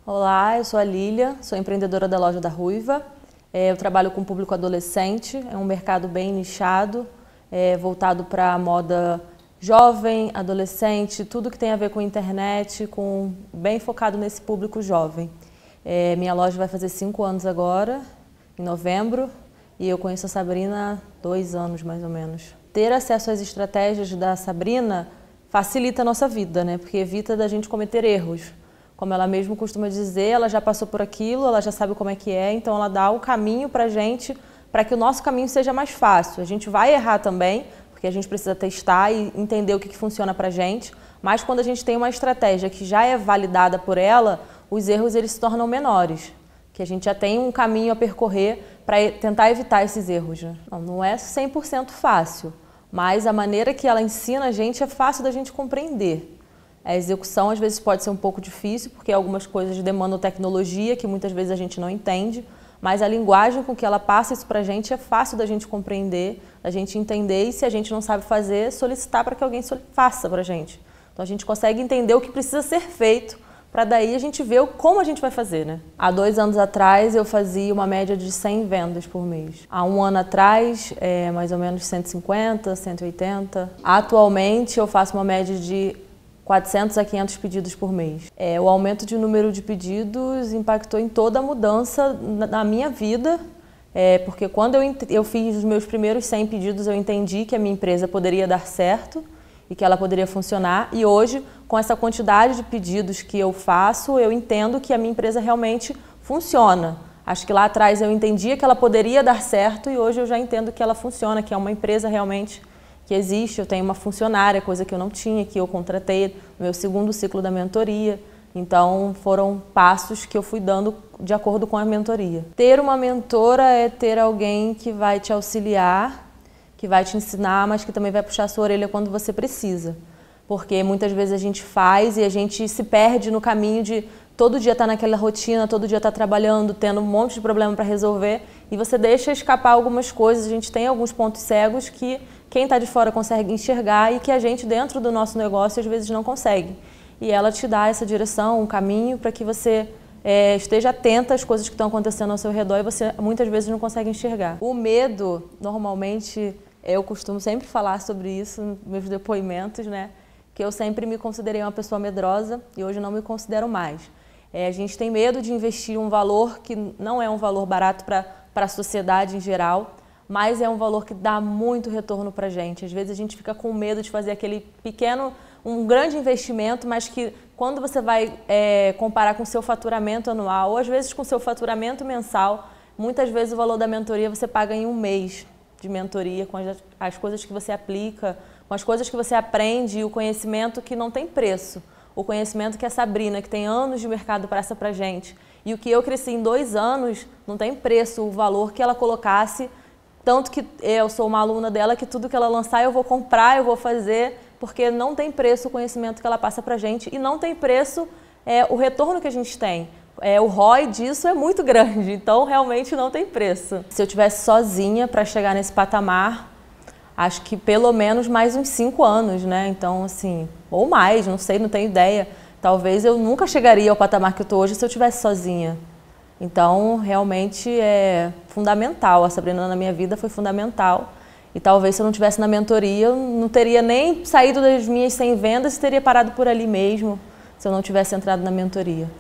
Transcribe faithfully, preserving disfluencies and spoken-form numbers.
Olá, eu sou a Lília, sou empreendedora da Loja da Ruiva. É, eu trabalho com o público adolescente, é um mercado bem nichado, é, voltado para a moda jovem, adolescente, tudo que tem a ver com internet, com, bem focado nesse público jovem. É, minha loja vai fazer cinco anos agora, em novembro, e eu conheço a Sabrina há dois anos mais ou menos. Ter acesso às estratégias da Sabrina facilita a nossa vida, né? Porque evita da gente cometer erros. Como ela mesmo costuma dizer, ela já passou por aquilo, ela já sabe como é que é, então ela dá o caminho para a gente, para que o nosso caminho seja mais fácil. A gente vai errar também, porque a gente precisa testar e entender o que, que funciona para a gente, mas quando a gente tem uma estratégia que já é validada por ela, os erros eles se tornam menores, que a gente já tem um caminho a percorrer para tentar evitar esses erros. Né? Não, não é cem por cento fácil, mas a maneira que ela ensina a gente é fácil da gente compreender. A execução às vezes pode ser um pouco difícil, porque algumas coisas demandam tecnologia que muitas vezes a gente não entende, mas a linguagem com que ela passa isso pra gente é fácil da gente compreender, da gente entender e se a gente não sabe fazer, solicitar para que alguém faça pra gente. Então a gente consegue entender o que precisa ser feito para daí a gente ver como a gente vai fazer, né? Há dois anos atrás eu fazia uma média de cem vendas por mês. Há um ano atrás, é, mais ou menos cento e cinquenta, cento e oitenta. Atualmente eu faço uma média de quatrocentos a quinhentos pedidos por mês. É, o aumento de número de pedidos impactou em toda a mudança na, na minha vida, é, porque quando eu, eu fiz os meus primeiros cem pedidos, eu entendi que a minha empresa poderia dar certo e que ela poderia funcionar. E hoje, com essa quantidade de pedidos que eu faço, eu entendo que a minha empresa realmente funciona. Acho que lá atrás eu entendia que ela poderia dar certo e hoje eu já entendo que ela funciona, que é uma empresa realmente que existe. Eu tenho uma funcionária, coisa que eu não tinha, que eu contratei no meu segundo ciclo da mentoria. Então, foram passos que eu fui dando de acordo com a mentoria. Ter uma mentora é ter alguém que vai te auxiliar, que vai te ensinar, mas que também vai puxar a sua orelha quando você precisa. Porque muitas vezes a gente faz e a gente se perde no caminho de todo dia estar naquela rotina, todo dia estar trabalhando, tendo um monte de problema para resolver e você deixa escapar algumas coisas. A gente tem alguns pontos cegos que quem está de fora consegue enxergar e que a gente dentro do nosso negócio às vezes não consegue. E ela te dá essa direção, um caminho para que você é, esteja atenta às coisas que estão acontecendo ao seu redor e você muitas vezes não consegue enxergar. O medo, normalmente, eu costumo sempre falar sobre isso nos meus depoimentos, né? Que eu sempre me considerei uma pessoa medrosa e hoje não me considero mais. É, a gente tem medo de investir um valor que não é um valor barato para para a sociedade em geral, mas é um valor que dá muito retorno para a gente. Às vezes a gente fica com medo de fazer aquele pequeno, um grande investimento, mas que quando você vai é, comparar com o seu faturamento anual, ou às vezes com o seu faturamento mensal, muitas vezes o valor da mentoria você paga em um mês de mentoria, com as, as coisas que você aplica, com as coisas que você aprende e o conhecimento que não tem preço. O conhecimento que a Sabrina, que tem anos de mercado, passa pra gente. E o que eu cresci em dois anos, não tem preço o valor que ela colocasse, tanto que eu sou uma aluna dela, que tudo que ela lançar eu vou comprar, eu vou fazer, porque não tem preço o conhecimento que ela passa pra gente e não tem preço é, o retorno que a gente tem. É, o R O I disso é muito grande, então realmente não tem preço. Se eu tivesse sozinha para chegar nesse patamar, acho que pelo menos mais uns cinco anos, né? Então, assim, ou mais, não sei, não tenho ideia. Talvez eu nunca chegaria ao patamar que eu estou hoje se eu estivesse sozinha. Então, realmente é fundamental. A Sabrina na minha vida foi fundamental. E talvez se eu não estivesse na mentoria, eu não teria nem saído das minhas cem vendas e teria parado por ali mesmo, se eu não tivesse entrado na mentoria.